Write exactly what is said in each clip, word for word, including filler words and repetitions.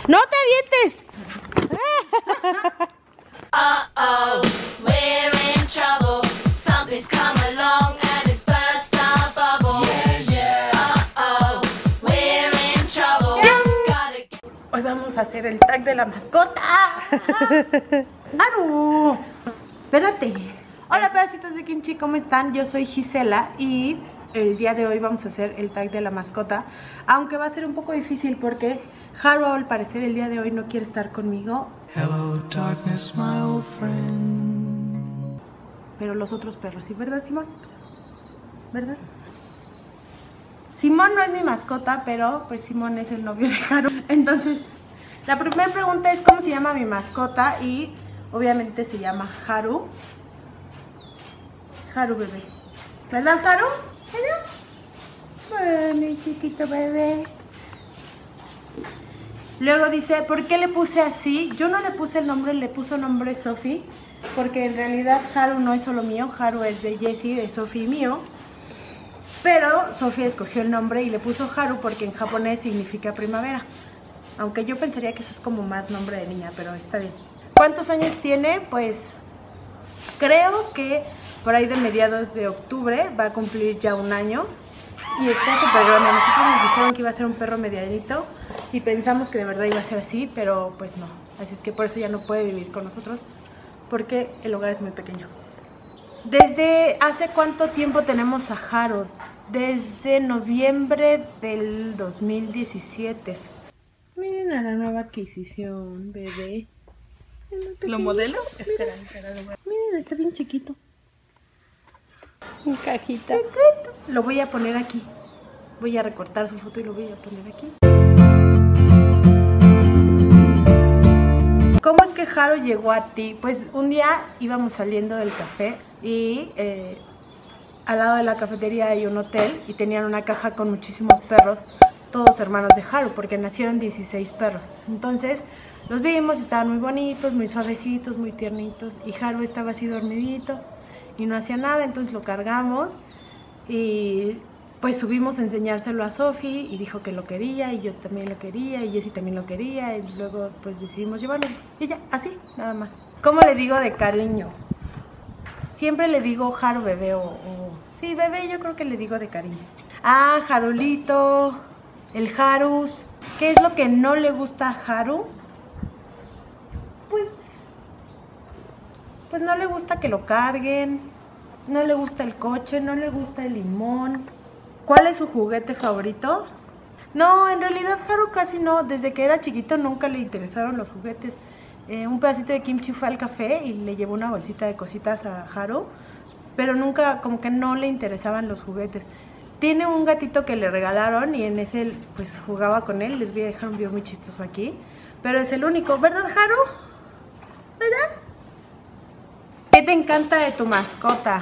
¡No te avientes! Uh-oh, we're in trouble. Something's come along and it's burst our bubble. Yeah, yeah. Uh-oh, we're in trouble. Gotta... Hoy vamos a hacer el tag de la mascota. ¡Aru! Espérate. Hola pedacitos de kimchi, ¿cómo están? Yo soy Gisela y el día de hoy vamos a hacer el tag de la mascota. Aunque va a ser un poco difícil porque Haru al parecer el día de hoy no quiere estar conmigo. Hello, darkness, my old friend. Pero los otros perros, ¿sí? ¿Verdad, Simón? ¿Verdad? Simón no es mi mascota, pero pues Simón es el novio de Haru. Entonces, la primera pregunta es ¿cómo se llama mi mascota? Y obviamente se llama Haru. Haru bebé. ¿Verdad, Haru? ¿Verdad? Ay, mi chiquito bebé. Luego dice, ¿por qué le puse así? Yo no le puse el nombre, le puso nombre Sophie, porque en realidad Haru no es solo mío, Haru es de Jessie, de Sophie y mío. Pero Sophie escogió el nombre y le puso Haru porque en japonés significa primavera. Aunque yo pensaría que eso es como más nombre de niña, pero está bien. ¿Cuántos años tiene? Pues creo que por ahí de mediados de octubre va a cumplir ya un año. Y está súper grande. Nosotros nos dijeron que iba a ser un perro medianito y pensamos que de verdad iba a ser así, pero pues no. Así es que por eso ya no puede vivir con nosotros, porque el hogar es muy pequeño. ¿Desde hace cuánto tiempo tenemos a Haru? Desde noviembre del dos mil diecisiete. Miren a la nueva adquisición, bebé. ¿Lo modelo? Espera, espera. Miren, está bien chiquito. En cajita. Lo voy a poner aquí. Voy a recortar su foto y lo voy a poner aquí. ¿Cómo es que Haru llegó a ti? Pues un día íbamos saliendo del café y eh, al lado de la cafetería hay un hotel y tenían una caja con muchísimos perros, todos hermanos de Haru, porque nacieron dieciséis perros. Entonces los vimos, estaban muy bonitos, muy suavecitos, muy tiernitos y Haru estaba así dormidito y no hacía nada, entonces lo cargamos y pues subimos a enseñárselo a Sophie y dijo que lo quería y yo también lo quería y Jessie también lo quería y luego pues decidimos llevarlo y ya, así, nada más. ¿Cómo le digo de cariño? Siempre le digo Haru bebé o, o... sí, bebé yo creo que le digo de cariño. Ah, Harulito, el Harus. ¿Qué es lo que no le gusta a Haru? Pues... Pues no le gusta que lo carguen, no le gusta el coche, no le gusta el limón. ¿Cuál es su juguete favorito? No, en realidad Haru casi no, desde que era chiquito nunca le interesaron los juguetes. Eh, un pedacito de kimchi fue al café y le llevó una bolsita de cositas a Haru, pero nunca, como que no le interesaban los juguetes. Tiene un gatito que le regalaron y en ese pues jugaba con él, les voy a dejar un video muy chistoso aquí, pero es el único, ¿verdad Haru? ¿Verdad? ¿Qué te encanta de tu mascota?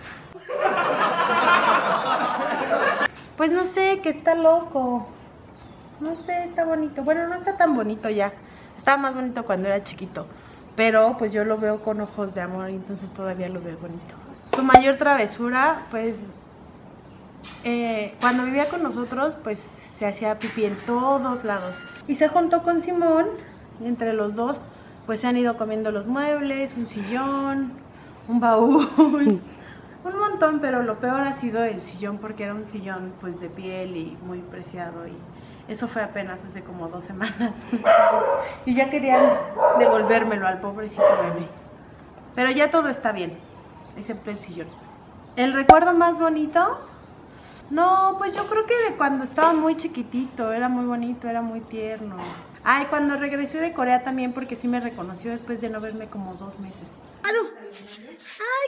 Pues no sé, que está loco. No sé, está bonito. Bueno, no está tan bonito ya. Estaba más bonito cuando era chiquito. Pero pues yo lo veo con ojos de amor y entonces todavía lo veo bonito. Su mayor travesura, pues... Eh, cuando vivía con nosotros, pues se hacía pipí en todos lados. Y se juntó con Simón y entre los dos... pues se han ido comiendo los muebles, un sillón, un baúl, un montón, pero lo peor ha sido el sillón porque era un sillón pues de piel y muy preciado y eso fue apenas hace como dos semanas. Y ya querían devolvérmelo al pobrecito bebé. Pero ya todo está bien, excepto el sillón. ¿El recuerdo más bonito? No, pues yo creo que de cuando estaba muy chiquitito, era muy bonito, era muy tierno. Ay, cuando regresé de Corea también, porque sí me reconoció después de no verme como dos meses. ¡Haru! ¡Ay,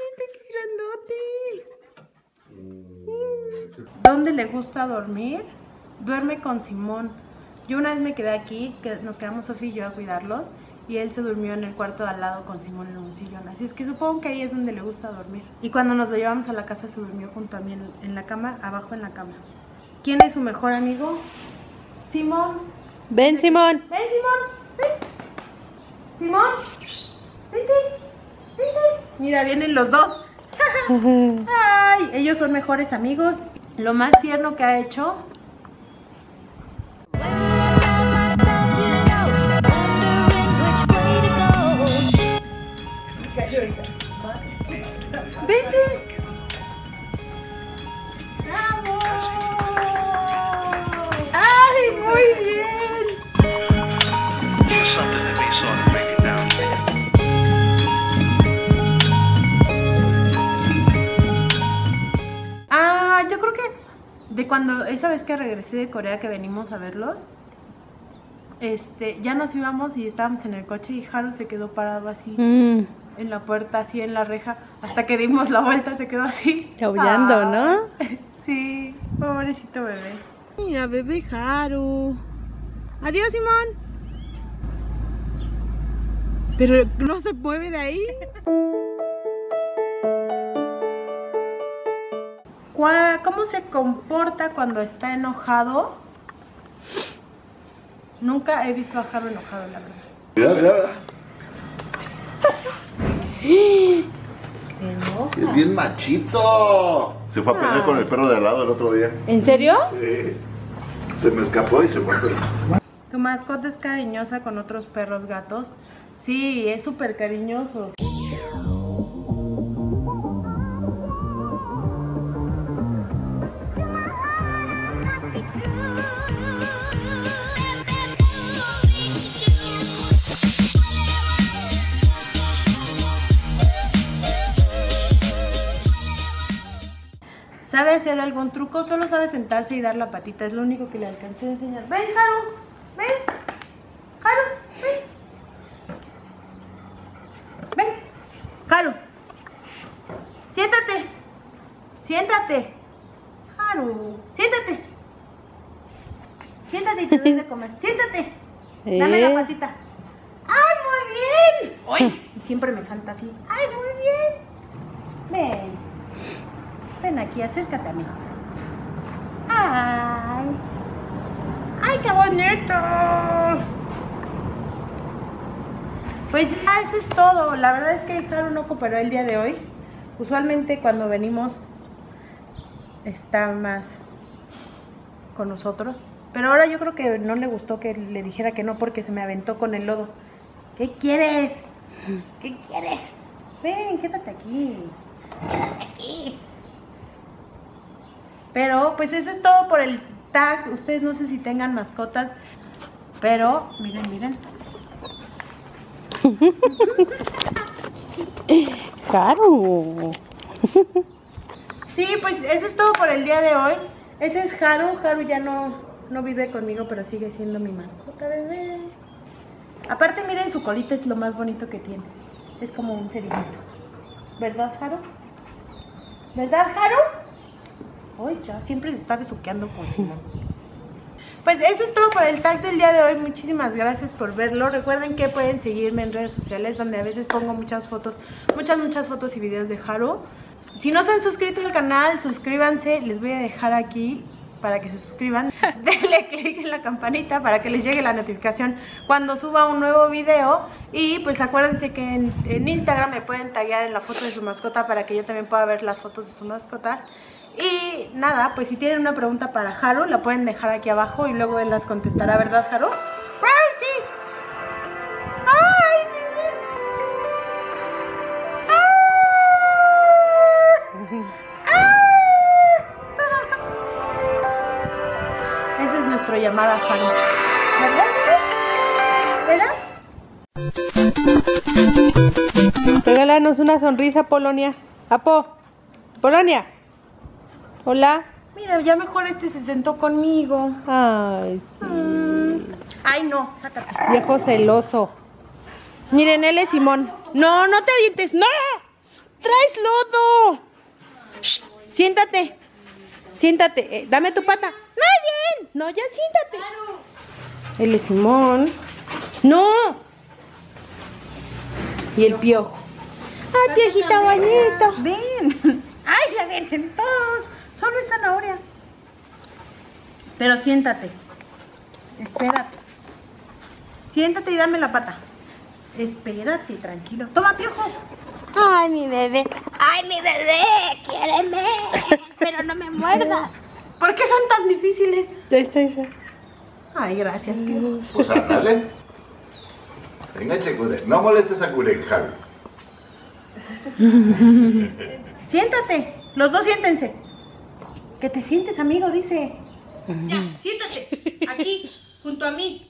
qué bonito, qué grandote! ¿Dónde le gusta dormir? Duerme con Simón. Yo una vez me quedé aquí, que nos quedamos Sofía y yo a cuidarlos, y él se durmió en el cuarto de al lado con Simón en un sillón. Así es que supongo que ahí es donde le gusta dormir. Y cuando nos lo llevamos a la casa se durmió junto a mí en, en la cama, abajo en la cama. ¿Quién es su mejor amigo? Simón. Ven, Simón. Ven, Simón. Ven. Simón. Vente. Vente. Mira, vienen los dos. Ay, ellos son mejores amigos. Lo más tierno que ha hecho. Myself, you cuando esa vez que regresé de Corea que venimos a verlos, este, ya nos íbamos y estábamos en el coche y Haru se quedó parado así Mm, en la puerta, así en la reja, hasta que dimos la vuelta se quedó así. aullando, ¿no? Sí, pobrecito bebé. Mira, bebé Haru. Adiós, Simón. Pero no se mueve de ahí. Cuá- ¿Cómo se comporta cuando está enojado? Nunca he visto a Haru enojado, la verdad. Mira, mira, mira. Es bien machito. Se fue a pelear Ah. con el perro de al lado el otro día. ¿En serio? Sí. Se me escapó y se fue. ¿Tu mascota es cariñosa con otros perros gatos? Sí, es súper cariñoso. ¿Sabe hacer algún truco? Solo sabe sentarse y dar la patita. Es lo único que le alcancé a enseñar. ¡Ven, Haru! ¡Ven! ¡Haru! ¡Ven! ¡Ven! ¡Haru! ¡Siéntate! ¡Siéntate! ¡Haru! ¡Siéntate! Siéntate y te doy de comer. ¡Siéntate! Dame la Eh. patita. ¡Ay, muy bien! ¡Ay! Y siempre me salta así. ¡Ay, muy bien! Ven. Ven aquí, acércate a mí. ¡Ay! ¡Ay, qué bonito! Pues ya, eso es todo. La verdad es que Haru no cooperó el día de hoy. Usualmente cuando venimos está más con nosotros. Pero ahora yo creo que no le gustó que le dijera que no porque se me aventó con el lodo. ¿Qué quieres? ¿Qué quieres? Ven, quédate aquí. Quédate aquí. Pero pues eso es todo por el tag. Ustedes no sé si tengan mascotas, pero miren, miren. Haru. Sí, pues eso es todo por el día de hoy. Ese es Haru. Haru ya no, no vive conmigo, pero sigue siendo mi mascota, bebé. Aparte, miren, su colita es lo más bonito que tiene. Es como un cerillito. ¿Verdad, Haru? ¿Verdad, Haru? Ay, ya, siempre se está besuqueando con Simón. Pues eso es todo por el tag del día de hoy. Muchísimas gracias por verlo. Recuerden que pueden seguirme en redes sociales, donde a veces pongo muchas fotos, muchas, muchas fotos y videos de Haru. Si no se han suscrito al canal, suscríbanse. Les voy a dejar aquí para que se suscriban. Denle click en la campanita para que les llegue la notificación cuando suba un nuevo video. Y pues acuérdense que en, en Instagram me pueden taggear en la foto de su mascota para que yo también pueda ver las fotos de sus mascotas. Y nada, pues si tienen una pregunta para Haru, la pueden dejar aquí abajo y luego él las contestará, ¿verdad, Haru? ¡Ah, sí! ¡Ay, bebé! ¡Ah! ¡Ah! Esa es nuestra llamada Haru, ¿verdad? ¿Verdad? Regálanos una sonrisa, Polonia. Apo. Polonia. Hola. Mira, ya mejor este se sentó conmigo. Ay, sí. Mm. Ay, no, sácate. Viejo celoso. Miren, él es Simón. No, no te avientes. ¡No! ¡Traes lodo! Shh, siéntate. Siéntate. Eh, dame tu pata. ¡Muy bien! No, ya siéntate. Él es Simón. ¡No! Y el piojo. ¡Ay, piojito bonito! ¡Ven! ¡Ay, ya vienen todos! Solo es zanahoria. Pero siéntate. Espérate. Siéntate y dame la pata. Espérate, tranquilo. Toma, piojo. Ay, mi bebé. Ay, mi bebé. Quiéreme. Pero no me muerdas. ¿Por qué son tan difíciles? Ya está esa. Ay, gracias, piojo. Pues ándale. Venga, Checuse. No molestes a Curenjal. Siéntate. Los dos siéntense. Que te sientes, amigo, dice. Ya, siéntate. Aquí, junto a mí.